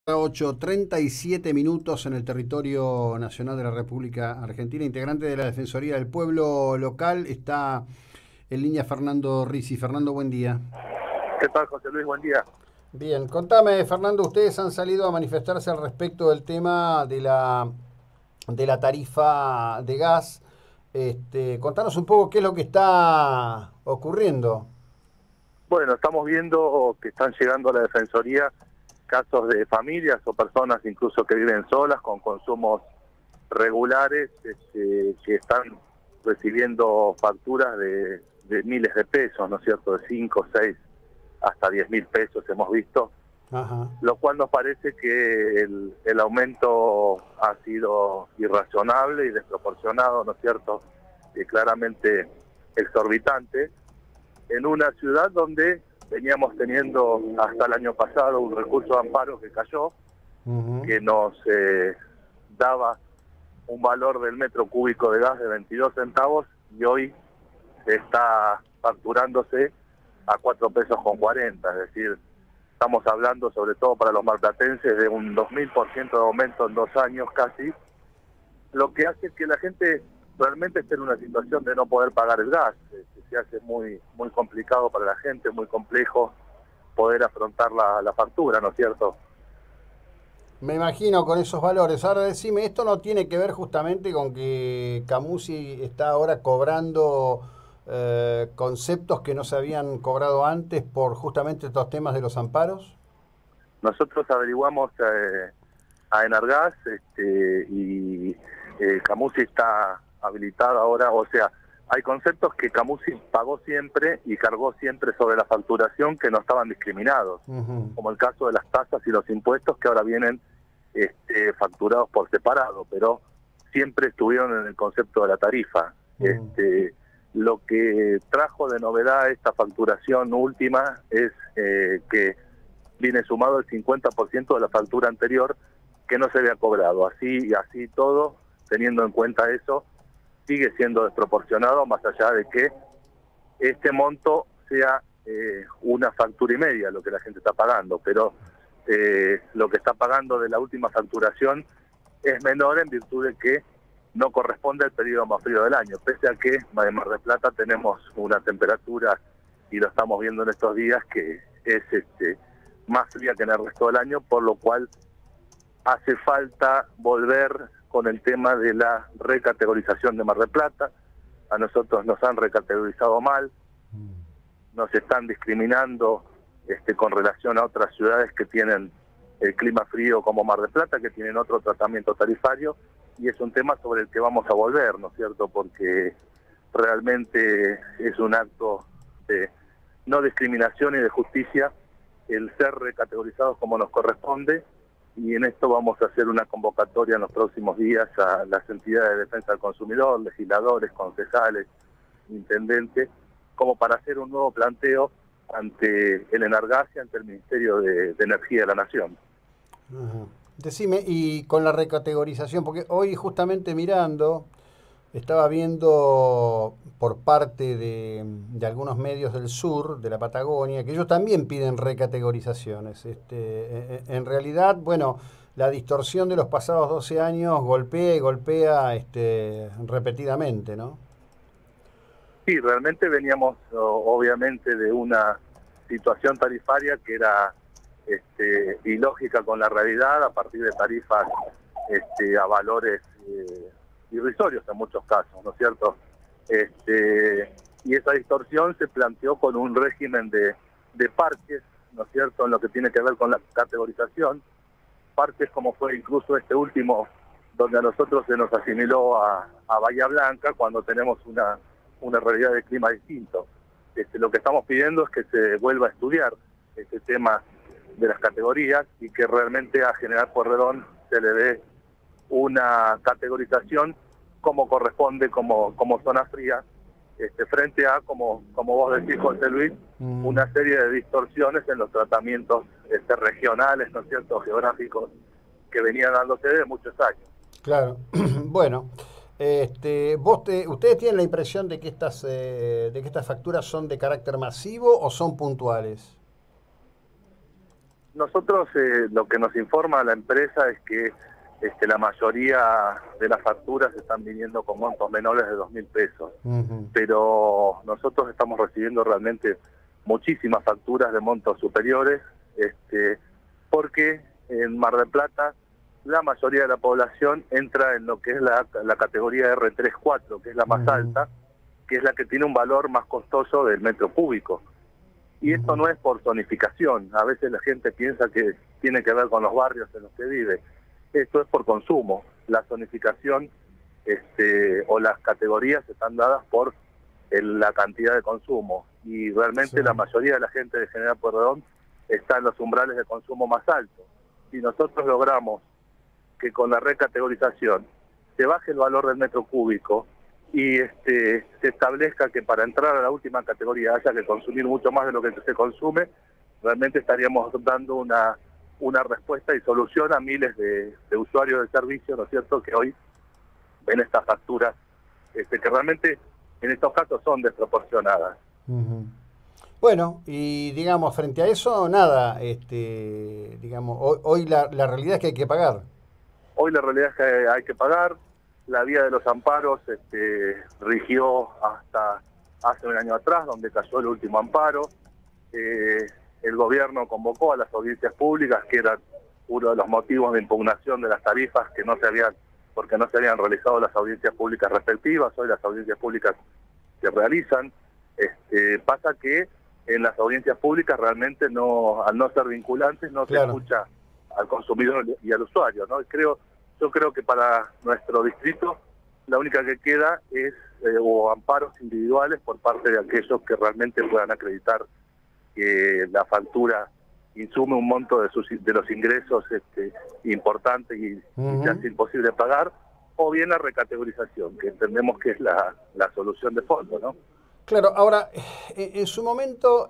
8:37 en el territorio nacional de la República Argentina. Integrante de la Defensoría del Pueblo local está en línea Fernando Ricci. Fernando, buen día. ¿Qué tal, José Luis? Buen día. Bien, contame, Fernando, ustedes han salido a manifestarse al respecto del tema de la tarifa de gas. Contanos un poco qué es lo que está ocurriendo. Bueno, estamos viendo que están llegando a la Defensoría casos de familias o personas incluso que viven solas con consumos regulares, que están recibiendo facturas de miles de pesos, ¿no es cierto? De 5, 6, hasta 10.000 pesos hemos visto, Ajá. lo cual nos parece que el aumento ha sido irrazonable y desproporcionado, ¿no es cierto? Y claramente exorbitante, en una ciudad donde veníamos teniendo hasta el año pasado un recurso de amparo que cayó, Ujú. que nos daba un valor del metro cúbico de gas de 22 centavos y hoy está facturándose a 4 pesos con 40, es decir, estamos hablando sobre todo para los marplatenses de un 2000% de aumento en 2 años casi, lo que hace que la gente realmente esté en una situación de no poder pagar el gas. Se hace muy complicado para la gente, muy complejo poder afrontar la factura, ¿no es cierto? Me imagino con esos valores. Ahora decime, ¿esto no tiene que ver justamente con que Camusi está ahora cobrando conceptos que no se habían cobrado antes por justamente estos temas de los amparos? Nosotros averiguamos a Enargas, y Camusi está habilitado ahora, o sea, hay conceptos que Camusi pagó siempre y cargó siempre sobre la facturación que no estaban discriminados, Ujú. como el caso de las tasas y los impuestos que ahora vienen facturados por separado, pero siempre estuvieron en el concepto de la tarifa. Mm. Lo que trajo de novedad esta facturación última es que viene sumado el 50% de la factura anterior que no se había cobrado. Así todo, teniendo en cuenta eso, sigue siendo desproporcionado, más allá de que este monto sea una factura y media lo que la gente está pagando, pero lo que está pagando de la última facturación es menor en virtud de que no corresponde al periodo más frío del año, pese a que en Mar del Plata tenemos una temperatura, y lo estamos viendo en estos días, que es más fría que en el resto del año, por lo cual hace falta volver con el tema de la recategorización de Mar del Plata. A nosotros nos han recategorizado mal, nos están discriminando con relación a otras ciudades que tienen el clima frío como Mar del Plata, que tienen otro tratamiento tarifario, y es un tema sobre el que vamos a volver, ¿no es cierto? Porque realmente es un acto de no discriminación y de justicia el ser recategorizados como nos corresponde, y en esto vamos a hacer una convocatoria en los próximos días a las entidades de defensa del consumidor, legisladores, concejales, intendentes, como para hacer un nuevo planteo ante el Enargas y ante el Ministerio de Energía de la Nación. Ajá. Decime, y con la recategorización, porque hoy justamente mirando, estaba viendo por parte de algunos medios del sur, de la Patagonia, que ellos también piden recategorizaciones. En realidad, bueno, la distorsión de los pasados 12 años golpea y golpea repetidamente, ¿no? Sí, realmente veníamos obviamente de una situación tarifaria que era ilógica con la realidad, a partir de tarifas a valores irrisorios en muchos casos, ¿no es cierto? Y esa distorsión se planteó con un régimen de parches, ¿no es cierto?, en lo que tiene que ver con la categorización, parches como fue incluso este último, donde a nosotros se nos asimiló a Bahía Blanca, cuando tenemos una realidad de clima distinto. Lo que estamos pidiendo es que se vuelva a estudiar este tema de las categorías y que realmente a General Pueyrredón se le dé una categorización como corresponde, como zona fría, frente a, como vos decís, José Luis, Mm. una serie de distorsiones en los tratamientos regionales, ¿no es cierto?, geográficos, que venían dándose de muchos años. Claro. Bueno, ¿ustedes tienen la impresión de que estas facturas son de carácter masivo o son puntuales? Nosotros lo que nos informa la empresa es que la mayoría de las facturas están viniendo con montos menores de 2.000 pesos, pero nosotros estamos recibiendo realmente muchísimas facturas de montos superiores, porque en Mar del Plata la mayoría de la población entra en lo que es la categoría R3-4, que es la más alta, que es la que tiene un valor más costoso del metro cúbico. Y esto no es por zonificación, a veces la gente piensa que tiene que ver con los barrios en los que vive. Esto es por consumo. La zonificación o las categorías están dadas por la cantidad de consumo. Y realmente la mayoría de la gente de General Pueyrredón está en los umbrales de consumo más altos. Si nosotros logramos que con la recategorización se baje el valor del metro cúbico y se establezca que para entrar a la última categoría haya que consumir mucho más de lo que se consume, realmente estaríamos dando una respuesta y solución a miles de usuarios del servicio, ¿no es cierto?, que hoy ven estas facturas que realmente en estos casos son desproporcionadas. Bueno, y digamos, frente a eso, nada, digamos, hoy la realidad es que hay que pagar. Hoy la realidad es que hay que pagar. La vía de los amparos rigió hasta hace un año atrás, donde cayó el último amparo. El gobierno convocó a las audiencias públicas, que eran uno de los motivos de impugnación de las tarifas, porque no se habían realizado las audiencias públicas respectivas. Hoy las audiencias públicas se realizan. Pasa que en las audiencias públicas realmente al no ser vinculantes no se escucha al consumidor y al usuario, ¿no? Yo creo que para nuestro distrito la única que queda es amparos individuales por parte de aquellos que realmente puedan acreditar que la factura insume un monto de los ingresos importante y ya es imposible pagar, o bien la recategorización, que entendemos que es la solución de fondo, ¿no? Claro, ahora, en su momento,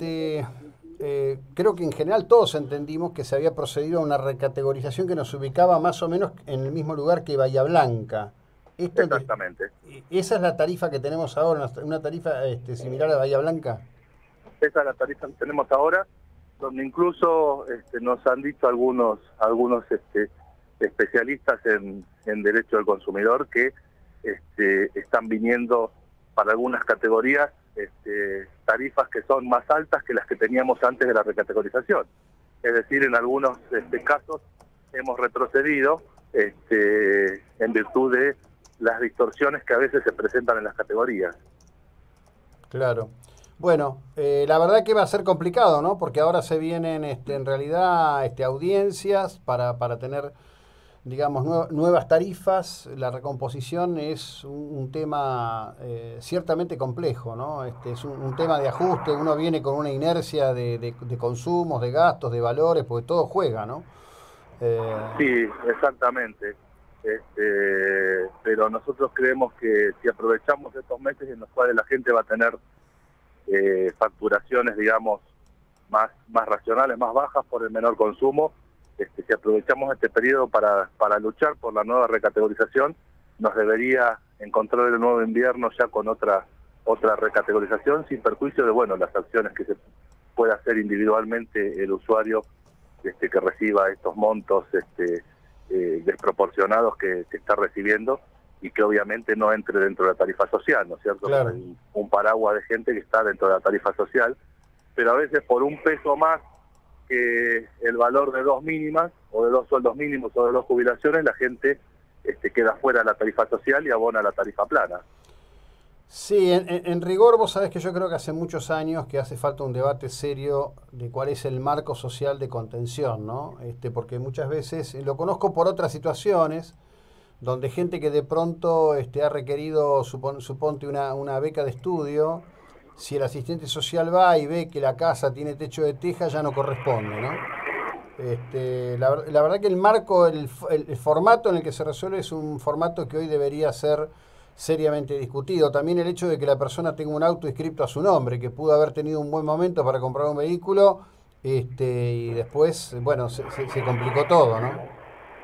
creo que en general todos entendimos que se había procedido a una recategorización que nos ubicaba más o menos en el mismo lugar que Bahía Blanca. Exactamente. ¿Esa es la tarifa que tenemos ahora, una tarifa similar a Bahía Blanca? Esa es la tarifa que tenemos ahora, donde incluso nos han dicho algunos especialistas en derecho del consumidor que están viniendo para algunas categorías tarifas que son más altas que las que teníamos antes de la recategorización. Es decir, en algunos casos hemos retrocedido en virtud de las distorsiones que a veces se presentan en las categorías. Claro. Bueno, la verdad que va a ser complicado, ¿no? Porque ahora se vienen en realidad audiencias para tener, digamos, nuevas tarifas. La recomposición es un tema ciertamente complejo, ¿no? Es un tema de ajuste. Uno viene con una inercia de consumos, de gastos, de valores, porque todo juega, ¿no? Sí, exactamente. Pero nosotros creemos que si aprovechamos estos meses en los cuales la gente va a tener facturaciones, digamos, más racionales, más bajas por el menor consumo, si aprovechamos este periodo para luchar por la nueva recategorización, nos debería encontrar el nuevo invierno ya con otra recategorización, sin perjuicio de las acciones que se pueda hacer individualmente el usuario que reciba estos montos desproporcionados que está recibiendo, y que obviamente no entre dentro de la tarifa social, ¿no es cierto? Claro. Hay un paraguas de gente que está dentro de la tarifa social, pero a veces por un peso más que el valor de 2 mínimas, o de 2 sueldos mínimos, o de 2 jubilaciones, la gente queda fuera de la tarifa social y abona la tarifa plana. Sí, en rigor vos sabés que yo creo que hace muchos años que hace falta un debate serio de cuál es el marco social de contención, ¿no? Porque muchas veces, lo conozco por otras situaciones, donde gente que de pronto ha requerido, suponte una beca de estudio, si el asistente social va y ve que la casa tiene techo de teja, ya no corresponde, ¿no? La verdad que el marco, el formato en el que se resuelve es un formato que hoy debería ser seriamente discutido. También el hecho de que la persona tenga un auto inscripto a su nombre, que pudo haber tenido un buen momento para comprar un vehículo, y después, bueno, se complicó todo, ¿no?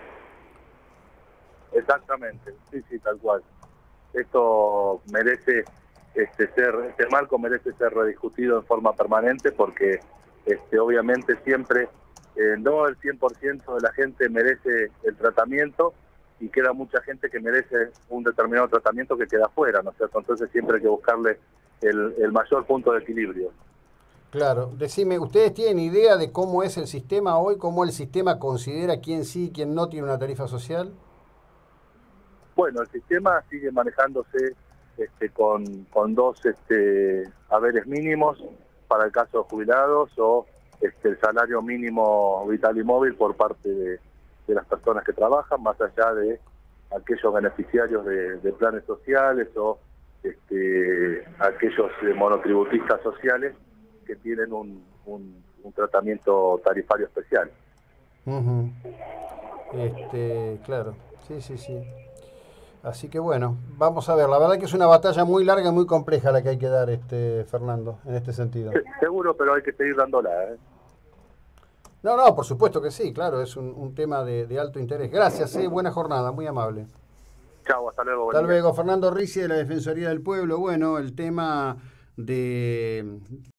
Exactamente, sí, tal cual. Esto merece este marco merece ser rediscutido en forma permanente, porque obviamente siempre no el 100% de la gente merece el tratamiento y queda mucha gente que merece un determinado tratamiento que queda fuera, ¿no es cierto? Entonces siempre hay que buscarle el mayor punto de equilibrio. Claro, decime, ¿ustedes tienen idea de cómo es el sistema hoy? ¿Cómo el sistema considera quién sí y quién no tiene una tarifa social? Bueno, el sistema sigue manejándose con dos haberes mínimos para el caso de jubilados o el salario mínimo vital y móvil por parte de las personas que trabajan, más allá de aquellos beneficiarios de planes sociales o aquellos monotributistas sociales que tienen un tratamiento tarifario especial. Ujú. Claro, sí, sí, sí. Así que bueno, vamos a ver. La verdad que es una batalla muy larga y muy compleja la que hay que dar, Fernando, en este sentido. Seguro, pero hay que seguir dándola, ¿eh? No, no, por supuesto que sí, claro, es un tema de alto interés. Gracias, buena jornada, muy amable. Chao, hasta luego, buen Hasta día. luego, Fernando Ricci de la Defensoría del Pueblo. Bueno, el tema de